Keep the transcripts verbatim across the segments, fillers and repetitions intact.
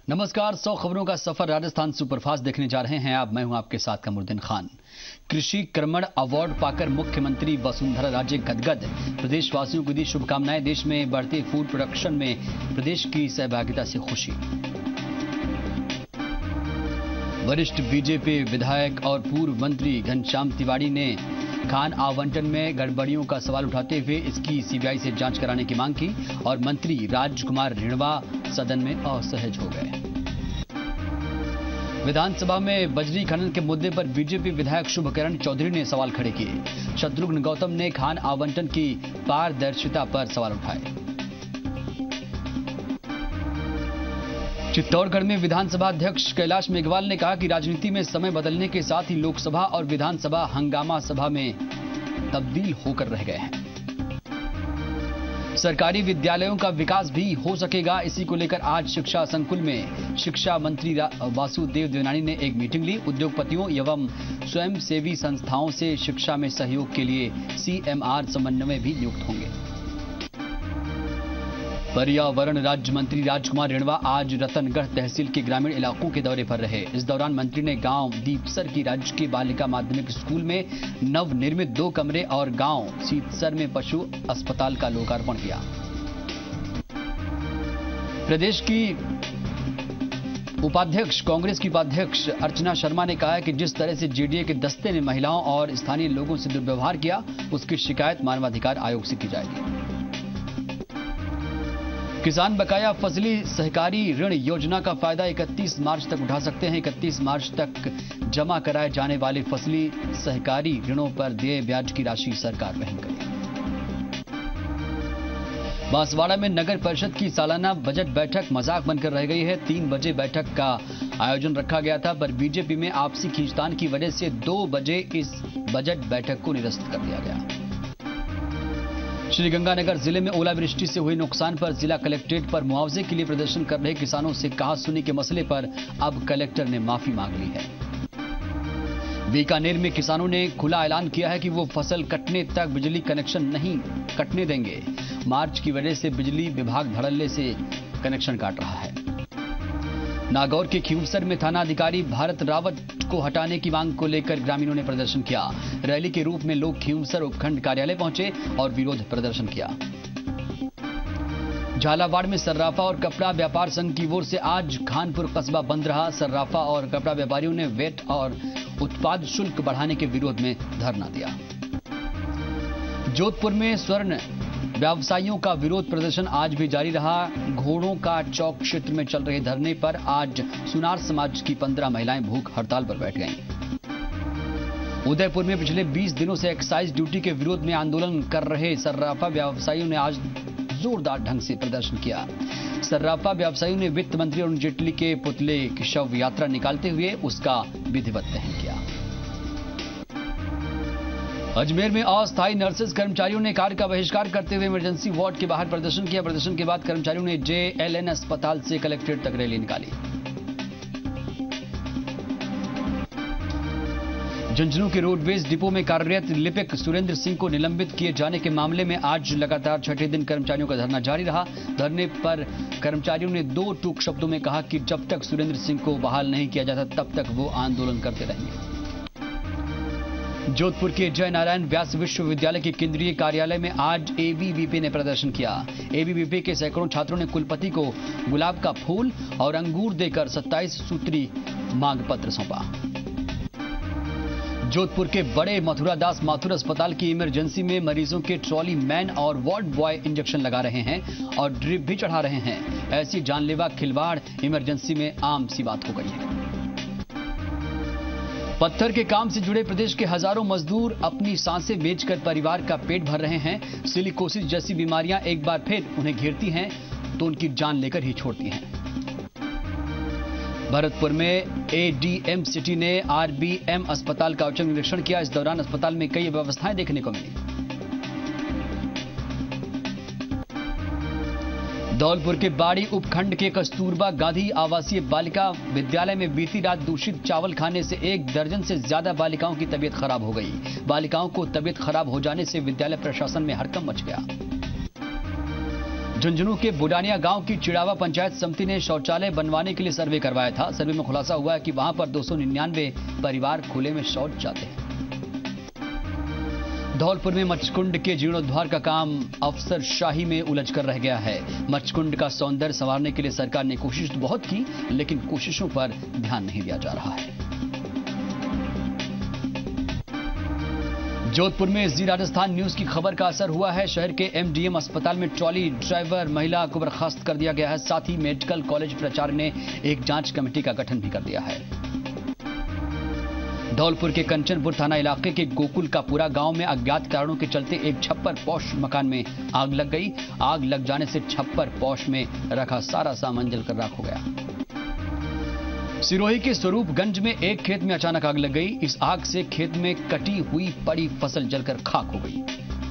नमस्कार। सौ खबरों का सफर राजस्थान सुपरफास्ट देखने जा रहे हैं आप। मैं हूं आपके साथ कमरुद्दीन खान। कृषि कर्मण अवार्ड पाकर मुख्यमंत्री वसुंधरा राजे गदगद। प्रदेशवासियों को दी शुभकामनाएं। देश में बढ़ते फूड प्रोडक्शन में प्रदेश की सहभागिता से खुशी। वरिष्ठ बीजेपी विधायक और पूर्व मंत्री घनश्याम तिवारी ने खान आवंटन में गड़बड़ियों का सवाल उठाते हुए इसकी सीबीआई से जांच कराने की मांग की और मंत्री राजकुमार रिणवा सदन में असहज हो गए। विधानसभा में बजरी खनन के मुद्दे पर बीजेपी विधायक शुभकरण चौधरी ने सवाल खड़े किए। शत्रुघ्न गौतम ने खान आवंटन की पारदर्शिता पर सवाल उठाए। चित्तौड़गढ़ में विधानसभा अध्यक्ष कैलाश मेघवाल ने कहा कि राजनीति में समय बदलने के साथ ही लोकसभा और विधानसभा हंगामा सभा में तब्दील होकर रह गए हैं। सरकारी विद्यालयों का विकास भी हो सकेगा। इसी को लेकर आज शिक्षा संकुल में शिक्षा मंत्री वासुदेव देवनानी ने एक मीटिंग ली। उद्योगपतियों एवं स्वयंसेवी संस्थाओं से शिक्षा में सहयोग के लिए सीएमआर समन्वय भी नियुक्त होंगे। पर्यावरण राज्य मंत्री राजकुमार रिणवा आज रतनगढ़ तहसील के ग्रामीण इलाकों के दौरे पर रहे। इस दौरान मंत्री ने गांव दीपसर की राजकीय बालिका माध्यमिक स्कूल में नवनिर्मित दो कमरे और गांव सीतसर में पशु अस्पताल का लोकार्पण किया। प्रदेश की उपाध्यक्ष कांग्रेस की उपाध्यक्ष अर्चना शर्मा ने कहा है कि जिस तरह से जेडीए के दस्ते ने महिलाओं और स्थानीय लोगों से दुर्व्यवहार किया, उसकी शिकायत मानवाधिकार आयोग से की जाएगी। किसान बकाया फसली सहकारी ऋण योजना का फायदा इकतीस मार्च तक उठा सकते हैं। इकतीस मार्च तक जमा कराए जाने वाले फसली सहकारी ऋणों पर देय ब्याज की राशि सरकार वहन करेगी। बांसवाड़ा में नगर परिषद की सालाना बजट बैठक मजाक बनकर रह गई है। तीन बजे बैठक का आयोजन रखा गया था, पर बीजेपी में आपसी खींचतान की वजह से दो बजे इस बजट बैठक को निरस्त कर दिया गया। श्रीगंगानगर जिले में ओलावृष्टि से हुए नुकसान पर जिला कलेक्ट्रेट पर मुआवजे के लिए प्रदर्शन कर रहे किसानों से कहा सुनी के मसले पर अब कलेक्टर ने माफी मांग ली है। बीकानेर में किसानों ने खुला ऐलान किया है कि वो फसल कटने तक बिजली कनेक्शन नहीं कटने देंगे। मार्च की वजह से बिजली विभाग धड़ल्ले से कनेक्शन काट रहा है। नागौर के खींवसर में थाना अधिकारी भारत रावत को हटाने की मांग को लेकर ग्रामीणों ने प्रदर्शन किया। रैली के रूप में लोग खींवसर उपखंड कार्यालय पहुंचे और विरोध प्रदर्शन किया। झालावाड़ में सर्राफा और कपड़ा व्यापार संघ की ओर से आज खानपुर कस्बा बंद रहा। सर्राफा और कपड़ा व्यापारियों ने वेट और उत्पाद शुल्क बढ़ाने के विरोध में धरना दिया। जोधपुर में स्वर्ण व्यवसायियों का विरोध प्रदर्शन आज भी जारी रहा। घोड़ों का चौक क्षेत्र में चल रहे धरने पर आज सुनार समाज की पंद्रह महिलाएं भूख हड़ताल पर बैठ गईं। उदयपुर में पिछले बीस दिनों से एक्साइज ड्यूटी के विरोध में आंदोलन कर रहे सर्राफा व्यवसायियों ने आज जोरदार ढंग से प्रदर्शन किया। सर्राफा व्यवसायियों ने वित्त मंत्री अरुण जेटली के पुतले की शव यात्रा निकालते हुए उसका विधिवत दहन किया। अजमेर में अस्थायी नर्सेज कर्मचारियों ने कार्य का बहिष्कार करते हुए इमरजेंसी वार्ड के बाहर प्रदर्शन किया। प्रदर्शन के बाद कर्मचारियों ने जेएलएन अस्पताल से कलेक्ट्रेट तक रैली निकाली। झुंझुनू के रोडवेज डिपो में कार्यरत लिपिक सुरेंद्र सिंह को निलंबित किए जाने के मामले में आज लगातार छठे दिन कर्मचारियों का धरना जारी रहा। धरने पर कर्मचारियों ने दो टूक शब्दों में कहा कि जब तक सुरेंद्र सिंह को बहाल नहीं किया जाता तब तक वो आंदोलन करते रहेंगे। जोधपुर के जय नारायण व्यास विश्वविद्यालय के केंद्रीय कार्यालय में आज एबीवीपी ने प्रदर्शन किया। एबीवीपी के सैकड़ों छात्रों ने कुलपति को गुलाब का फूल और अंगूर देकर सत्ताईस सूत्री मांग पत्र सौंपा। जोधपुर के बड़े मथुरादास माथुर अस्पताल की इमरजेंसी में मरीजों के ट्रॉली मैन और वार्ड बॉय इंजेक्शन लगा रहे हैं और ड्रिप भी चढ़ा रहे हैं। ऐसी जानलेवा खिलवाड़ इमरजेंसी में आम सी बात हो गई है। पत्थर के काम से जुड़े प्रदेश के हजारों मजदूर अपनी सांसें बेचकर परिवार का पेट भर रहे हैं। सिलिकोसिस जैसी बीमारियां एक बार फिर उन्हें घेरती हैं तो उनकी जान लेकर ही छोड़ती हैं। भरतपुर में एडीएम सिटी ने आरबीएम अस्पताल का औचक निरीक्षण किया। इस दौरान अस्पताल में कई व्यवस्थाएं देखने को मिली। धौलपुर के बाड़ी उपखंड के कस्तूरबा गांधी आवासीय बालिका विद्यालय में बीती रात दूषित चावल खाने से एक दर्जन से ज्यादा बालिकाओं की तबीयत खराब हो गई। बालिकाओं को तबीयत खराब हो जाने से विद्यालय प्रशासन में हड़कंप मच गया। झुंझुनू के बुडानिया गांव की चिड़ावा पंचायत समिति ने शौचालय बनवाने के लिए सर्वे करवाया था। सर्वे में खुलासा हुआ है कि वहां पर दो सौ निन्यानवे परिवार खुले में शौच जाते हैं। धौलपुर में मच्छकुंड के जीर्णोद्धार का काम अफसरशाही में उलझ कर रह गया है। मच्छकुंड का सौंदर्य संवारने के लिए सरकार ने कोशिश तो बहुत की, लेकिन कोशिशों पर ध्यान नहीं दिया जा रहा है। जोधपुर में जी राजस्थान न्यूज की खबर का असर हुआ है। शहर के एमडीएम अस्पताल में ट्रॉली ड्राइवर महिला को बर्खास्त कर दिया गया है। साथ ही मेडिकल कॉलेज प्राचार्य ने एक जांच कमेटी का गठन भी कर दिया है। धौलपुर के कंचनपुर थाना इलाके के गोकुल का पूरा गांव में अज्ञात कारणों के चलते एक छप्पर पौष मकान में आग लग गई। आग लग जाने से छप्पर पौष में रखा सारा सामान जलकर राख हो गया। सिरोही के स्वरूपगंज में एक खेत में अचानक आग लग गई। इस आग से खेत में कटी हुई पड़ी फसल जलकर खाक हो गई।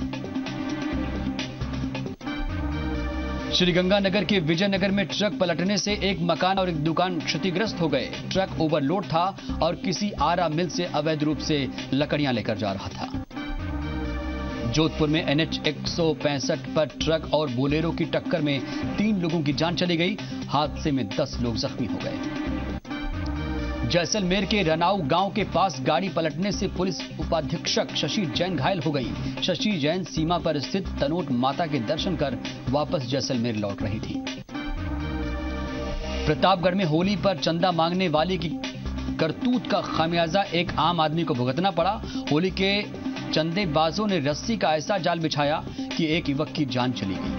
श्रीगंगानगर के विजयनगर में ट्रक पलटने से एक मकान और एक दुकान क्षतिग्रस्त हो गए। ट्रक ओवरलोड था और किसी आरा मिल से अवैध रूप से लकड़ियां लेकर जा रहा था। जोधपुर में एनएच एक सौ पैंसठ पर ट्रक और बोलेरो की टक्कर में तीन लोगों की जान चली गई। हादसे में दस लोग जख्मी हो गए। जैसलमेर के रनाऊ गांव के पास गाड़ी पलटने से पुलिस उपाधीक्षक शशि जैन घायल हो गई। शशि जैन सीमा पर स्थित तनोट माता के दर्शन कर वापस जैसलमेर लौट रही थी। प्रतापगढ़ में होली पर चंदा मांगने वाली की करतूत का खामियाजा एक आम आदमी को भुगतना पड़ा। होली के चंदेबाजों ने रस्सी का ऐसा जाल बिछाया कि एक युवक की जान चली गई।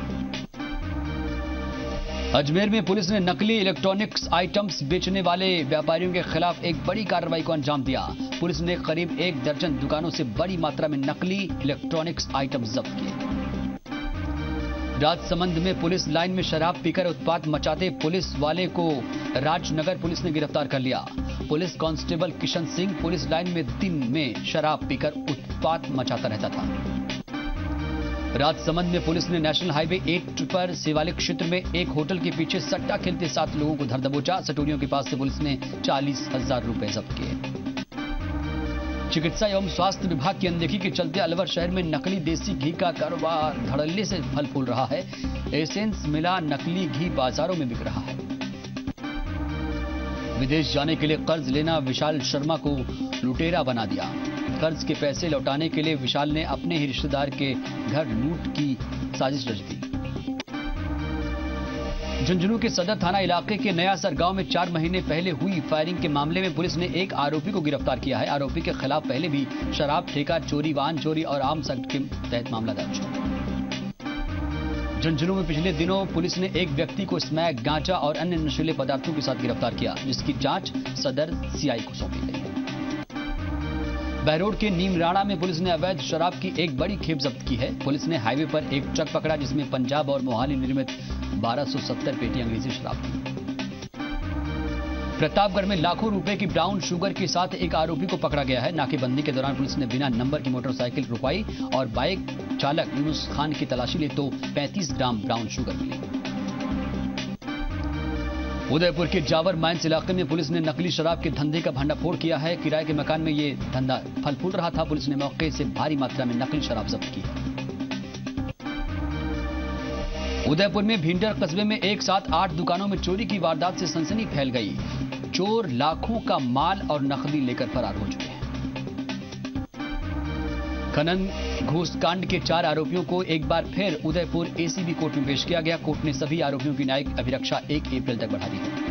अजमेर में पुलिस ने नकली इलेक्ट्रॉनिक्स आइटम्स बेचने वाले व्यापारियों के खिलाफ एक बड़ी कार्रवाई को अंजाम दिया। पुलिस ने करीब एक दर्जन दुकानों से बड़ी मात्रा में नकली इलेक्ट्रॉनिक्स आइटम्स जब्त किए। राजसमंद में पुलिस लाइन में शराब पीकर उत्पात मचाते पुलिस वाले को राजनगर पुलिस ने गिरफ्तार कर लिया। Police constable Kishan Singh police line में दिन में शराब पीकर उत्पात मचाता रहता था। राजसमंद में पुलिस ने नेशनल हाईवे एट पर शिवालिक क्षेत्र में एक होटल के पीछे सट्टा खेलते सात लोगों को धर दबोचा। सटोरियों के पास से पुलिस ने चालीस हजार रुपए जब्त किए। चिकित्सा एवं स्वास्थ्य विभाग की अनदेखी के चलते अलवर शहर में नकली देसी घी का कारोबार धड़ल्ले से फल फूल रहा है। एसेंस मिला नकली घी बाजारों में बिक रहा है। विदेश जाने के लिए कर्ज लेना विशाल शर्मा को लुटेरा बना दिया। कर्ज के पैसे लौटाने के लिए विशाल ने अपने ही रिश्तेदार के घर लूट की साजिश रच दी। झुंझुनू के सदर थाना इलाके के नया सर गांव में चार महीने पहले हुई फायरिंग के मामले में पुलिस ने एक आरोपी को गिरफ्तार किया है। आरोपी के खिलाफ पहले भी शराब ठेका चोरी, वाहन चोरी और आर्म्स एक्ट के तहत मामला दर्ज है। झुंझुनू में पिछले दिनों पुलिस ने एक व्यक्ति को स्मैक, गांजा और अन्य नशीले पदार्थों के साथ गिरफ्तार किया, जिसकी जांच सदर सीआई को सौंपी गई है। बहरोड के नीमराणा में पुलिस ने अवैध शराब की एक बड़ी खेप जब्त की है। पुलिस ने हाईवे पर एक ट्रक पकड़ा जिसमें पंजाब और मोहाली निर्मित बारह सौ सत्तर पेटी अंग्रेजी शराब थी। प्रतापगढ़ में लाखों रुपए की ब्राउन शुगर के साथ एक आरोपी को पकड़ा गया है। नाकेबंदी के दौरान पुलिस ने बिना नंबर की मोटरसाइकिल रुकवाई और बाइक चालक यूनुस खान की तलाशी ली तो पैंतीस ग्राम ब्राउन शुगर मिली। उदयपुर के जावर माइंस इलाके में पुलिस ने नकली शराब के धंधे का भंडाफोड़ किया है। किराए के मकान में ये धंधा फल फूल रहा था। पुलिस ने मौके से भारी मात्रा में नकली शराब जब्त की है। उदयपुर में भींडर कस्बे में एक साथ आठ दुकानों में चोरी की वारदात से सनसनी फैल गई। चोर लाखों का माल और नकदी लेकर फरार हो चुके हैं। खनन घूसकांड के चार आरोपियों को एक बार फिर उदयपुर एसीबी कोर्ट में पेश किया गया। कोर्ट ने सभी आरोपियों की न्यायिक अभिरक्षा एक अप्रैल तक बढ़ा दी है।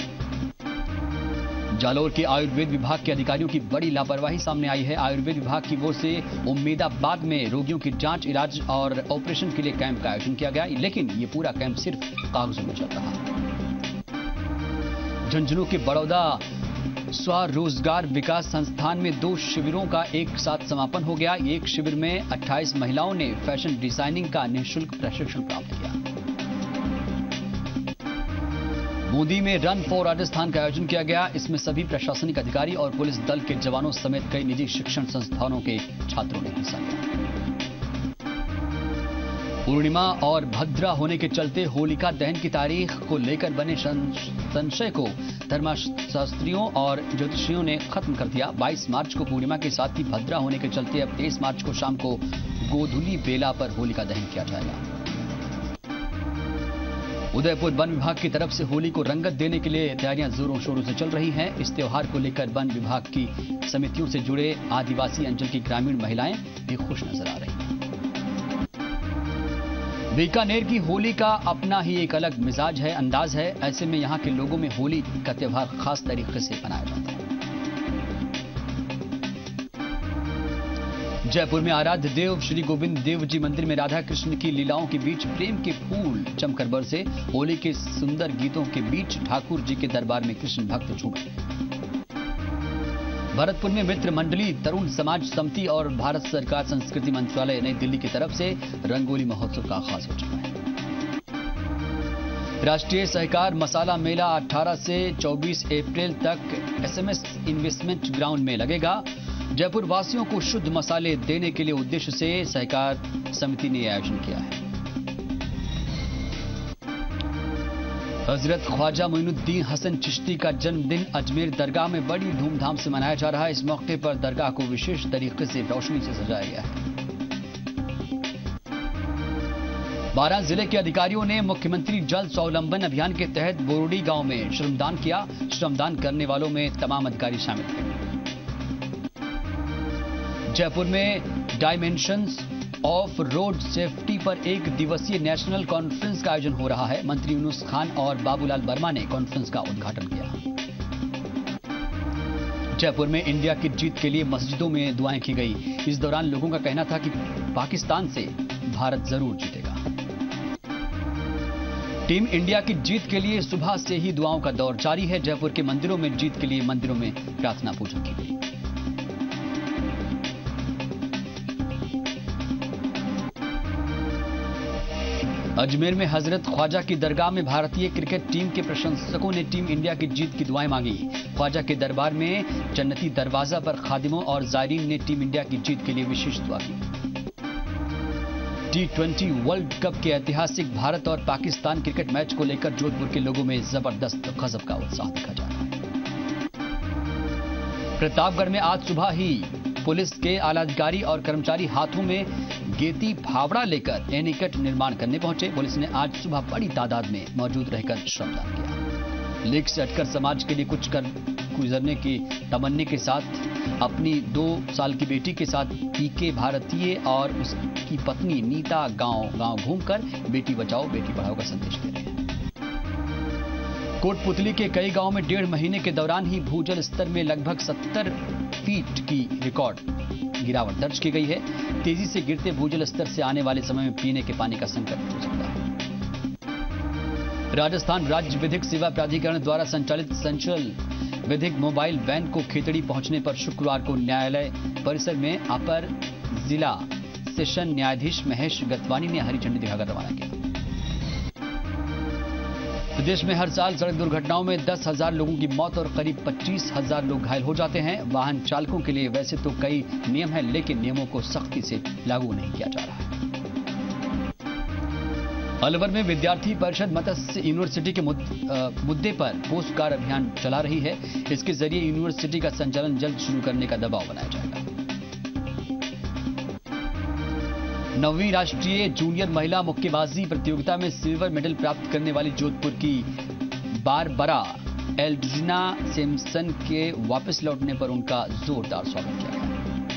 जालोर के आयुर्वेद विभाग के अधिकारियों की बड़ी लापरवाही सामने आई है। आयुर्वेद विभाग की ओर से उम्मेदाबाद में रोगियों की जांच, इलाज और ऑपरेशन के लिए कैंप का आयोजन किया गया, लेकिन ये पूरा कैंप सिर्फ कागजों में चल रहा है। झुंझुनू के बड़ौदा स्वरोजगार विकास संस्थान में दो शिविरों का एक साथ समापन हो गया। एक शिविर में अट्ठाईस महिलाओं ने फैशन डिजाइनिंग का निःशुल्क प्रशिक्षण प्राप्त किया। बूंदी में रन फॉर राजस्थान का आयोजन किया गया। इसमें सभी प्रशासनिक अधिकारी और पुलिस दल के जवानों समेत कई निजी शिक्षण संस्थानों के छात्रों ने हिस्सा लिया। पूर्णिमा और भद्रा होने के चलते होलिका दहन की तारीख को लेकर बने संशय को धर्मशास्त्रियों और ज्योतिषियों ने खत्म कर दिया। बाईस मार्च को पूर्णिमा के साथ ही भद्रा होने के चलते अब तेईस मार्च को शाम को गोधुली बेला पर होलिका दहन किया जाएगा। उदयपुर वन विभाग की तरफ से होली को रंगत देने के लिए तैयारियां जोरों शोरों से चल रही हैं। इस त्योहार को लेकर वन विभाग की समितियों से जुड़े आदिवासी अंचल की ग्रामीण महिलाएं भी खुश नजर आ रही हैं। बीकानेर की होली का अपना ही एक अलग मिजाज है, अंदाज है। ऐसे में यहां के लोगों में होली का त्योहार खास तरीके से मनाया जाता है। जयपुर में आराध्य देव श्री गोविंद देव जी मंदिर में राधा कृष्ण की लीलाओं के बीच प्रेम के फूल जमकर बरसे। होली के सुंदर गीतों के बीच ठाकुर जी के दरबार में कृष्ण भक्त झूमे। भरतपुर में मित्र मंडली, तरुण समाज समिति और भारत सरकार संस्कृति मंत्रालय नई दिल्ली की तरफ से रंगोली महोत्सव का आगाज हो चुका है। राष्ट्रीय सहकार मसाला मेला अठारह से चौबीस अप्रैल तक एसएमएस इन्वेस्टमेंट ग्राउंड में लगेगा। जयपुर वासियों को शुद्ध मसाले देने के लिए उद्देश्य से सहकार समिति ने आयोजन किया है। हजरत ख्वाजा मोइनुद्दीन हसन चिश्ती का जन्मदिन अजमेर दरगाह में बड़ी धूमधाम से मनाया जा रहा है। इस मौके पर दरगाह को विशेष तरीके से रोशनी से सजाया गया है। बारह जिले के अधिकारियों ने मुख्यमंत्री जल स्वावलंबन अभियान के तहत बोरोडी गांव में श्रमदान किया। श्रमदान करने वालों में तमाम अधिकारी शामिल थे। जयपुर में डायमेंशंस ऑफ रोड सेफ्टी पर एक दिवसीय नेशनल कॉन्फ्रेंस का आयोजन हो रहा है। मंत्री यूनुस खान और बाबूलाल वर्मा ने कॉन्फ्रेंस का उद्घाटन किया। जयपुर में इंडिया की जीत के लिए मस्जिदों में दुआएं की गई। इस दौरान लोगों का कहना था कि पाकिस्तान से भारत जरूर जीतेगा। टीम इंडिया की जीत के लिए सुबह से ही दुआओं का दौर जारी है। जयपुर के मंदिरों में जीत के लिए मंदिरों में प्रार्थना पूजा की गई। अजमेर में हजरत ख्वाजा की दरगाह में भारतीय क्रिकेट टीम के प्रशंसकों ने टीम इंडिया की जीत की दुआएं मांगी। ख्वाजा के दरबार में जन्नती दरवाजा पर खादिमों और जायरीन ने टीम इंडिया की जीत के लिए विशेष दुआ की। टी ट्वेंटी वर्ल्ड कप के ऐतिहासिक भारत और पाकिस्तान क्रिकेट मैच को लेकर जोधपुर के लोगों में जबरदस्त गजब का उत्साह देखा जा रहा है। प्रतापगढ़ में आज सुबह ही पुलिस के आला अधिकारी और कर्मचारी हाथों में गेती फावड़ा लेकर एनीकट निर्माण करने पहुंचे। पुलिस ने आज सुबह बड़ी तादाद में मौजूद रहकर श्रमदान किया। लीक से हटकर समाज के लिए कुछ कर गुजरने की तमन्ने के साथ अपनी दो साल की बेटी के साथ पीके भारतीय और उसकी पत्नी नीता गांव गांव घूमकर बेटी बचाओ बेटी पढ़ाओ का संदेश दे रहे हैं। कोटपुतली के कई गांवों में डेढ़ महीने के दौरान ही भूजल स्तर में लगभग सत्तर फीट की रिकॉर्ड गिरावट दर्ज की गई है। तेजी से गिरते भूजल स्तर से आने वाले समय में पीने के पानी का संकट हो सकता है। राजस्थान राज्य विधिक सेवा प्राधिकरण द्वारा संचालित सेंट्रल विधिक मोबाइल वैन को खेतड़ी पहुंचने पर शुक्रवार को न्यायालय परिसर में अपर जिला सेशन न्यायाधीश महेश गतवानी ने हरी झंडी दिखाकर रवाना किया। प्रदेश में हर साल सड़क दुर्घटनाओं में दस हजार लोगों की मौत और करीब पच्चीस हजार लोग घायल हो जाते हैं। वाहन चालकों के लिए वैसे तो कई नियम हैं, लेकिन नियमों को सख्ती से लागू नहीं किया जा रहा है। अलवर में विद्यार्थी परिषद मत्स्य यूनिवर्सिटी के मुद्दे पर पोस्ट कार्ड अभियान चला रही है। इसके जरिए यूनिवर्सिटी का संचालन जल्द शुरू करने का दबाव बनाया जाएगा। नौवीं राष्ट्रीय जूनियर महिला मुक्केबाजी प्रतियोगिता में सिल्वर मेडल प्राप्त करने वाली जोधपुर की बारबरा एल्ड्रिना सिम्पसन के वापस लौटने पर उनका जोरदार स्वागत किया गया।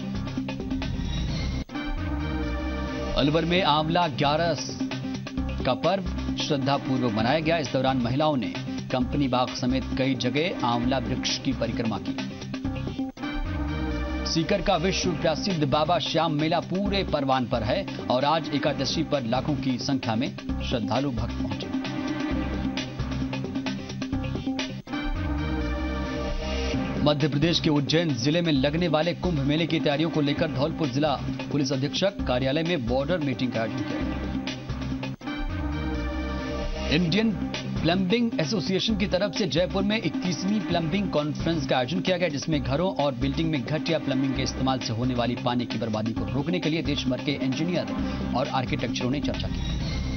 अलवर में आंवला ग्यारस का पर्व श्रद्धापूर्वक मनाया गया। इस दौरान महिलाओं ने कंपनी बाग समेत कई जगह आंवला वृक्ष की परिक्रमा की। सीकर का विश्व प्रसिद्ध बाबा श्याम मेला पूरे परवान पर है और आज एकादशी पर लाखों की संख्या में श्रद्धालु भक्त पहुंचे। मध्य प्रदेश के उज्जैन जिले में लगने वाले कुंभ मेले की तैयारियों को लेकर धौलपुर जिला पुलिस अधीक्षक कार्यालय में बॉर्डर मीटिंग का आयोजन किया गया। इंडियन प्लम्बिंग एसोसिएशन की तरफ से जयपुर में इक्कीसवीं प्लम्बिंग कॉन्फ्रेंस का आयोजन किया गया, जिसमें घरों और बिल्डिंग में घटिया प्लम्बिंग के इस्तेमाल से होने वाली पानी की बर्बादी को रोकने के लिए देश भर के इंजीनियर और आर्किटेक्चरों ने चर्चा की।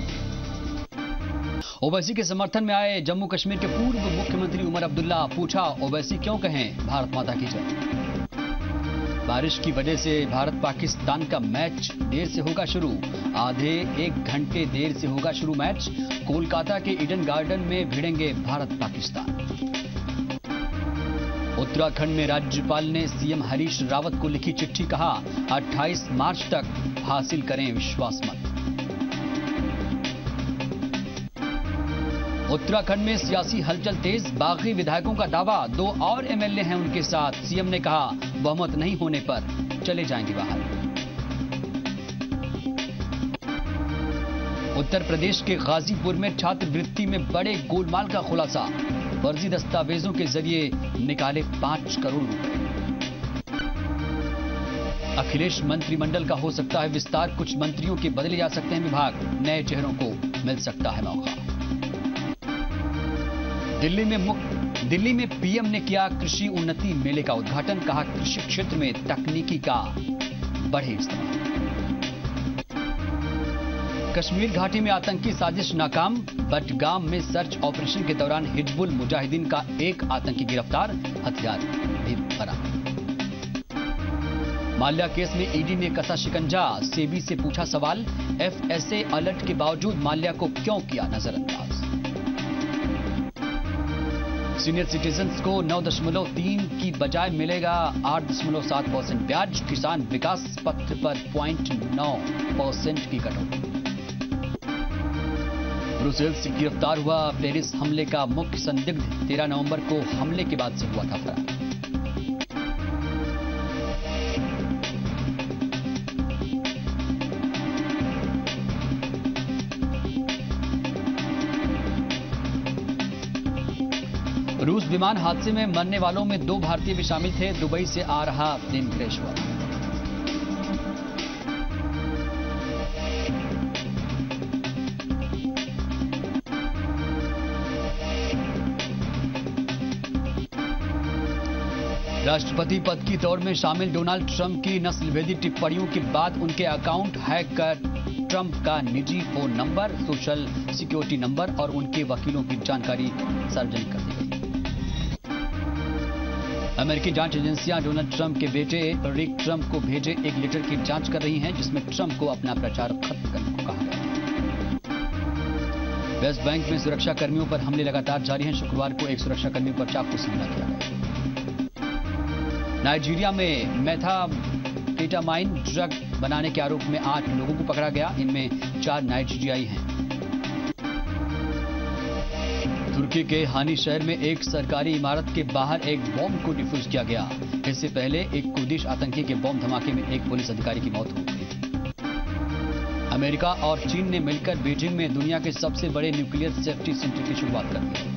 ओवैसी के समर्थन में आए जम्मू कश्मीर के पूर्व मुख्यमंत्री उमर अब्दुल्ला, पूछा ओवैसी क्यों कहें भारत माता की जय। बारिश की वजह से भारत पाकिस्तान का मैच देर से होगा शुरू। आधे एक घंटे देर से होगा शुरू मैच। कोलकाता के ईडन गार्डन में भिड़ेंगे भारत पाकिस्तान। उत्तराखंड में राज्यपाल ने सीएम हरीश रावत को लिखी चिट्ठी, कहा अट्ठाईस मार्च तक हासिल करें विश्वास मत। उत्तराखंड में सियासी हलचल तेज। बागी विधायकों का दावा, दो और एमएलए हैं उनके साथ। सीएम ने कहा बहुमत नहीं होने पर चले जाएंगे बाहर। उत्तर प्रदेश के गाजीपुर में छात्रवृत्ति में बड़े गोलमाल का खुलासा। फर्जी दस्तावेजों के जरिए निकाले पांच करोड़ रुपए। अखिलेश मंत्रिमंडल का हो सकता है विस्तार। कुछ मंत्रियों के बदले जा सकते हैं विभाग। नए चेहरों को मिल सकता है मौका। दिल्ली में मुख्य दिल्ली में पीएम ने किया कृषि उन्नति मेले का उद्घाटन। कहा कृषि क्षेत्र में तकनीकी का बढ़े इस्तेमाल। कश्मीर घाटी में आतंकी साजिश नाकाम। बटगाम में सर्च ऑपरेशन के दौरान हिजबुल मुजाहिदीन का एक आतंकी गिरफ्तार, हथियार भी बरामद। माल्या केस में ईडी ने कसा शिकंजा। सेबी से पूछा सवाल, एफएसए अलर्ट के बावजूद माल्या को क्यों किया नजरअंदाज। सीनियर सिटीजन्स को नौ दशमलव तीन की बजाय मिलेगा आठ दशमलव सात परसेंट ब्याज। किसान विकास पत्र पर पॉइंट नौ परसेंट की कटौती। ब्रुसेल्स से गिरफ्तार हुआ पेरिस हमले का मुख्य संदिग्ध। तेरह नवंबर को हमले के बाद से हुआ था फरार। रूस विमान हादसे में मरने वालों में दो भारतीय भी शामिल थे। दुबई से आ रहा प्लेन क्रैश हुआ। राष्ट्रपति पद की दौड़ में शामिल डोनाल्ड ट्रंप की नस्लभेदी टिप्पणियों के बाद उनके अकाउंट हैक कर ट्रंप का निजी phone number, social security number और उनके वकीलों की जानकारी सार्वजनिक कर दी गई। अमेरिकी जांच एजेंसियां डोनाल्ड ट्रंप के बेटे रिक ट्रंप को भेजे एक लेटर की जांच कर रही हैं, जिसमें ट्रंप को अपना प्रचार खत्म करने को कहा गया है। वेस्ट बैंक में सुरक्षा कर्मियों पर हमले लगातार जारी हैं। शुक्रवार को एक सुरक्षा कर्मी पर चाकू से हमला किया गया। नाइजीरिया में मेथाम्फेटामाइन ड्रग बनाने के आरोप में आठ लोगों को पकड़ा गया। इनमें चार नाइजीरियाई हैं। तुर्की के हानी शहर में एक सरकारी इमारत के बाहर एक बॉम्ब को डिफ्यूज किया गया। इससे पहले एक कुर्दिश आतंकी के बॉम्ब धमाके में एक पुलिस अधिकारी की मौत हो गई थी। अमेरिका और चीन ने मिलकर बीजिंग में दुनिया के सबसे बड़े न्यूक्लियर सेफ्टी सेंटर की शुरुआत कर दी है।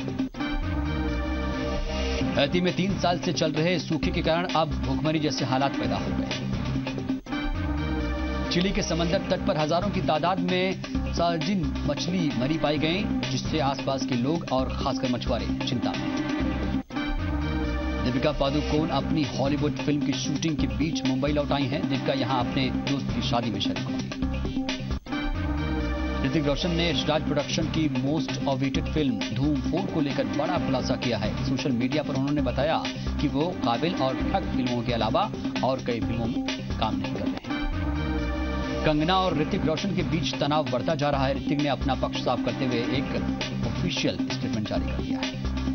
हैती में तीन साल से चल रहे सूखे के कारण अब भूखमरी जैसे हालात पैदा हो गए। चिली के समंदर तट पर हजारों की तादाद में सार्डिन मछली मरी पाई गई, जिससे आसपास के लोग और खासकर मछुआरे चिंता में। दीपिका पादुकोण अपनी हॉलीवुड फिल्म की शूटिंग के बीच मुंबई लौट आई हैं। दीपिका यहां अपने दोस्त की शादी में शरीक होंगी। ऋतिक रोशन ने राज प्रोडक्शन की most awaited film Dhoom four को लेकर बड़ा खुलासा किया है। सोशल मीडिया पर उन्होंने बताया कि वो काबिल और ठग फिल्मों के अलावा और कई फिल्मों में काम नहीं कर रहे हैं। कंगना और ऋतिक रोशन के बीच तनाव बढ़ता जा रहा है। ऋतिक ने अपना पक्ष साफ करते हुए एक ऑफिशियल स्टेटमेंट जारी कर दिया है।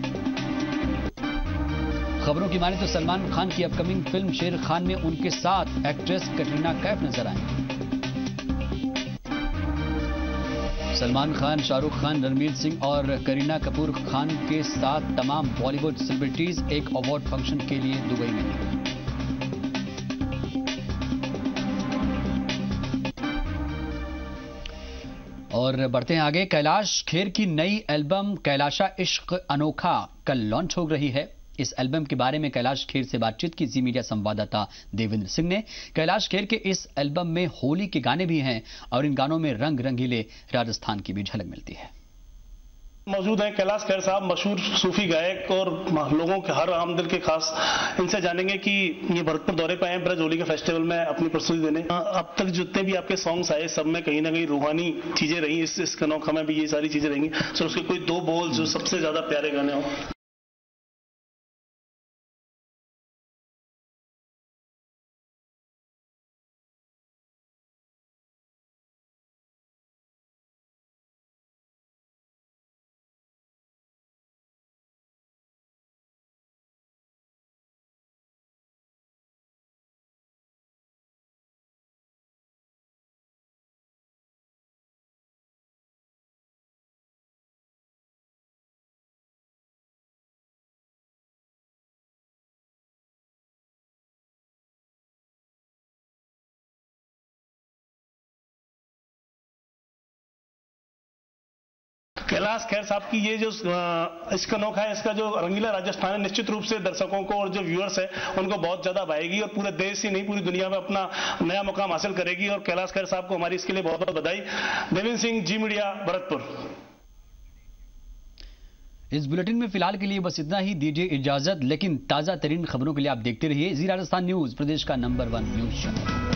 खबरों की माने तो सलमान खान की अपकमिंग फिल्म शेर खान में उनके साथ एक्ट्रेस कैटरीना कैफ नजर आएंगी। सलमान खान, शाहरुख खान, रणवीर सिंह और करीना कपूर खान के साथ तमाम बॉलीवुड सेलिब्रिटीज एक अवार्ड फंक्शन के लिए दुबई में हैं। और बढ़ते हैं आगे। कैलाश खेर की नई एल्बम कैलाशा इश्क अनोखा कल लॉन्च हो रही है। इस एल्बम के बारे में कैलाश खेर से बातचीत की जी मीडिया संवाददाता देवेंद्र सिंह ने। कैलाश खेर के इस एल्बम में होली के गाने भी हैं और इन गानों में रंग रंगीले राजस्थान की भी झलक मिलती है। मौजूद हैं कैलाश खेर साहब, मशहूर सूफी गायक और लोगों के हर आमदिल के खास। इनसे जानेंगे कि ये भरतपुर दौरे पे आए ब्रज होली के फेस्टिवल में अपनी प्रस्तुति देने। अब तक जितने भी आपके सॉन्ग्स आए सब में कहीं ना कहीं रूहानी चीजें रही। इस, इस अनोखा में भी ये सारी चीजें रहेंगी। सर उसके कोई दो बोल जो सबसे ज्यादा प्यारे गाने हो? कैलाश खेर साहब की ये जो इसका नोखा है, इसका जो रंगीला राजस्थान है, निश्चित रूप से दर्शकों को और जो व्यूअर्स है उनको बहुत ज्यादा भाएगी और पूरे देश ही नहीं पूरी दुनिया में अपना नया मुकाम हासिल करेगी। और कैलाश खेर साहब को हमारी इसके लिए बहुत बहुत बधाई। देवेंद्र सिंह, जी मीडिया, भरतपुर। इस बुलेटिन में फिलहाल के लिए बस इतना ही। दीजिए इजाजत, लेकिन ताजा तरीन खबरों के लिए आप देखते रहिए जी राजस्थान न्यूज, प्रदेश का नंबर वन न्यूज चैनल।